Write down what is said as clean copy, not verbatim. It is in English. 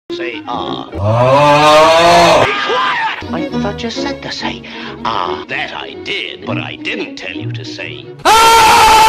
Say ah. Oh! Be quiet! I thought you said to say ah. That I did, but I didn't tell you to say ah!